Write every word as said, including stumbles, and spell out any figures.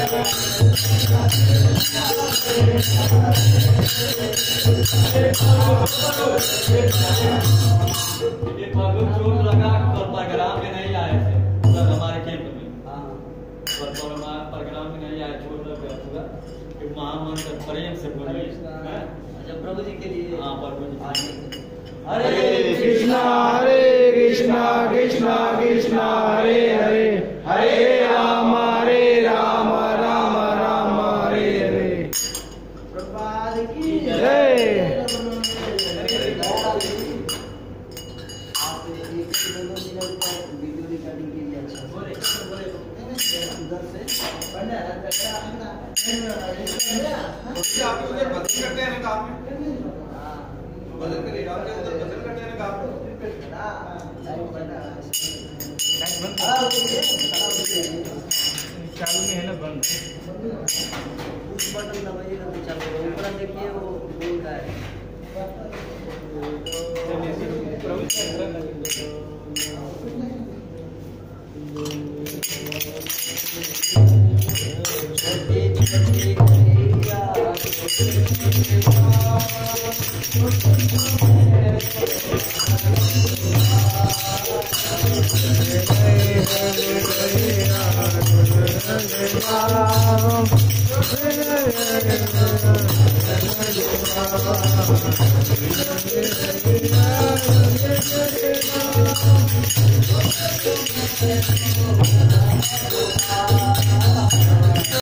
चोट लगा और प्रोग्राम में नहीं आए थे मतलब हमारे कैंप में और प्रोग्राम में नहीं आए चोट लग गया पूरा एक महामंत्र प्रेम से बोलिए अच्छा प्रभु जी के लिए हाँ प्रभु जी हरे कृष्णा हरे कृष्णा कृष्णा कृष्णा हरे हरे हरे राम हरे राम राम राम हरे हरे प्रभुपाद की जय। वीडियो रिकॉर्डिंग के लिए अच्छा बोले उधर से पढ़ना आप उधर भजन करते हैं ना काम में भजन करिए आप उधर भजन करते हैं ना काम में चालू में है ना बंद उस बटन दबाइए ना तो चालू होगा ऊपर देखिए वो बोल रहा है